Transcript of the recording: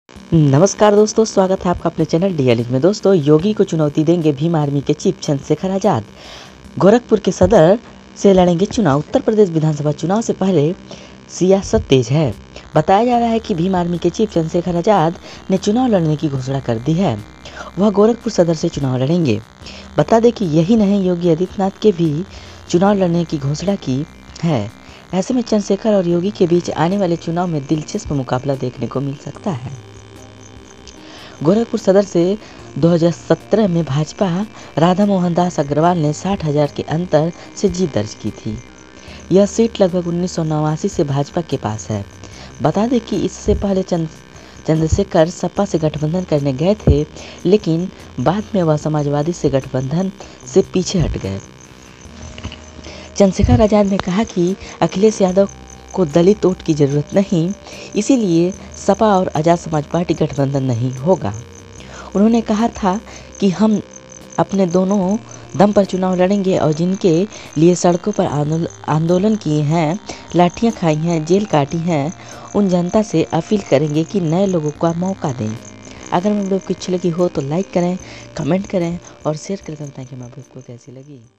नमस्कार दोस्तों, स्वागत है आपका अपने चैनल डीएलिज में। दोस्तों, योगी को चुनौती देंगे भीम आर्मी के चीफ चंद्रशेखर आजाद। गोरखपुर के सदर से लड़ेंगे चुनाव। उत्तर प्रदेश विधानसभा चुनाव से पहले सियासत तेज है। बताया जा रहा है कि भीम आर्मी के चीफ चंद्रशेखर आजाद ने चुनाव लड़ने की घोषणा कर दी है। वह गोरखपुर सदर से चुनाव लड़ेंगे। बता दें कि यही नहीं, योगी आदित्यनाथ के भी चुनाव लड़ने की घोषणा की है। ऐसे में चंद्रशेखर और योगी के बीच आने वाले चुनाव में दिलचस्प मुकाबला देखने को मिल सकता है। गोरखपुर सदर से 2017 में भाजपा राधा मोहन दास अग्रवाल ने 60,000 के अंतर से जीत दर्ज की थी। यह सीट लगभग 1989 से भाजपा के पास है। बता दें कि इससे पहले चंद्रशेखर सपा से गठबंधन करने गए थे, लेकिन बाद में वह समाजवादी से गठबंधन से पीछे हट गए। चंद्रशेखर आजाद ने कहा कि अखिलेश यादव को दलित वोट की जरूरत नहीं, इसीलिए सपा और आजाद समाज पार्टी गठबंधन नहीं होगा। उन्होंने कहा था कि हम अपने दोनों दम पर चुनाव लड़ेंगे और जिनके लिए सड़कों पर आंदोलन किए हैं, लाठियां खाई हैं, जेल काटी हैं, उन जनता से अपील करेंगे कि नए लोगों का मौका दें। अगर वीडियो आपको अच्छी लगी हो तो लाइक करें, कमेंट करें और शेयर करें कि आपको कैसी लगी।